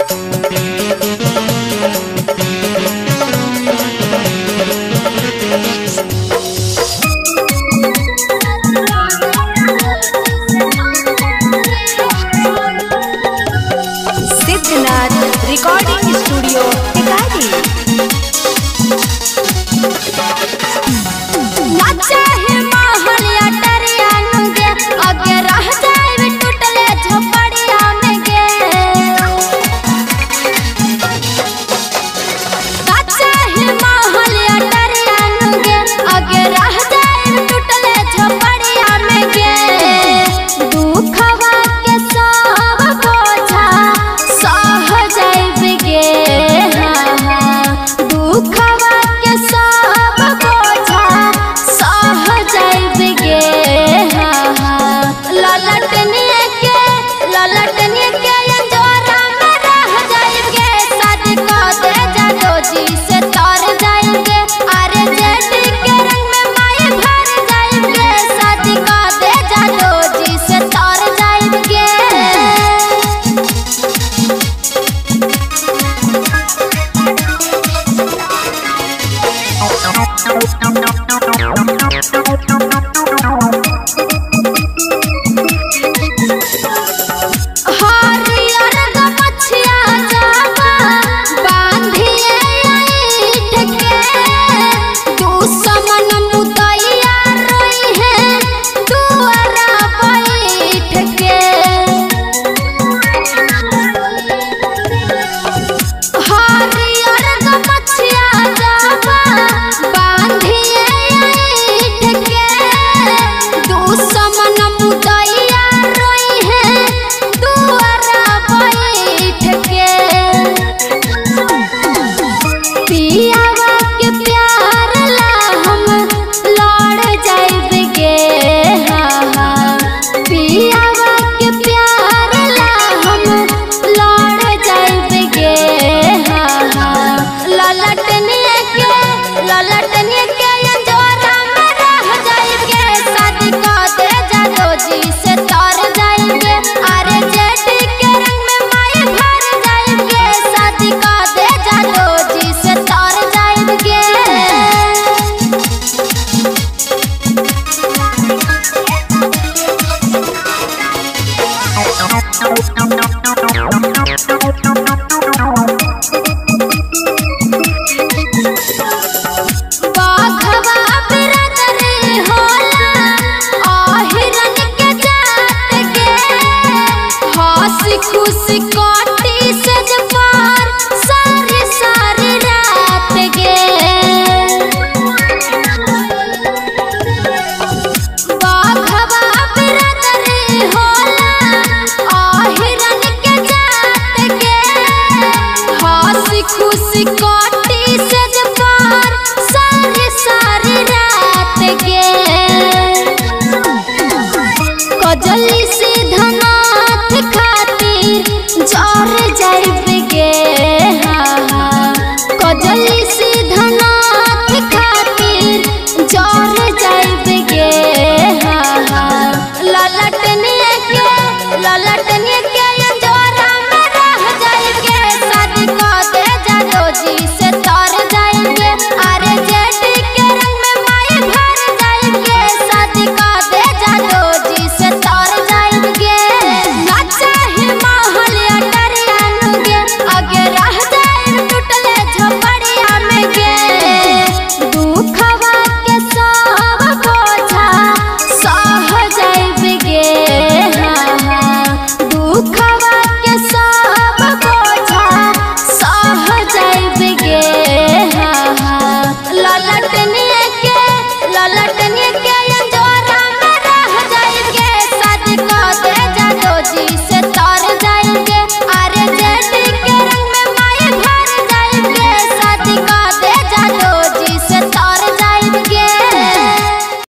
Recording studio Tikari. नाचा है महल अटरिया नुगे आगे रह जाए टूटले झोपड़िया में गे। नाचा है महल अटरिया नुगे आगे रह जाए टूटले झोपड़िया में गे। दुखवा के सब बोझा सह जाए गे। दुखवा के सब बोझा सह जाए गे। ललटनिए के अंजोरा में रह जाए गे। शादी को दे जादो जी से तर जाए गे। अरे जेठी के रंग में माए भर जाए गे। शादी को दे जादो जी से तर जाए गे। हरियर गमछिया जावा बांधिए ऐठ के। दुश्मन मुदैया रोई है दुआरा बैठ के। हरियर गमछिया जावा बांधिए ऐठ के। दुश्मन मुदैया रोई है दुआरा बैठ के। पियावा के प्यार ला हम लड़ जाए गे। पियावा के प्यार ला हम लड़ जाए गे। ललटनिए के अंजोरा में रह जाए गे। शादी को दे जादो जी से तर जाए गे। अरे जेठी के रंग में माए भर जाए गे। शादी को दे जादो जी से तर जाए गे। बाघवा बिरदरी होला आहिरन के जात गे। हंसी खुशी काट